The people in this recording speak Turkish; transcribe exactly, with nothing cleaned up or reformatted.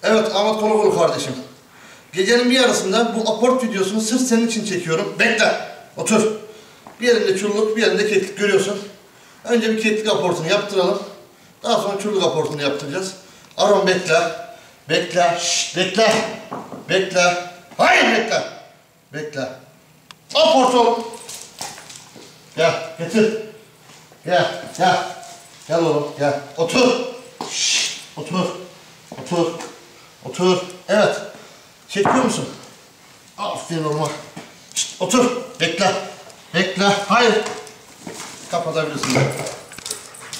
Evet Ahmet Kolakoğlu kardeşim. Gecenin bir yarısında bu aport videosunu sırf senin için çekiyorum. Bekle. Otur. Bir yerinde çulluk, bir yerinde keklik görüyorsun. Önce bir keklik aportunu yaptıralım. Daha sonra çulluk aportunu yaptıracağız. Aron bekle. Bekle. Şşt, bekle. Bekle. Hayır bekle. Bekle. Aport oğlum. Gel getir. Gel gel. Gel oğlum gel. Otur. Şşt, otur. Otur. Otur. Evet. Çekiyor musun? Aferin oğluma. Şşt, otur. Bekle. Bekle. Hayır. Kapatabilirsin.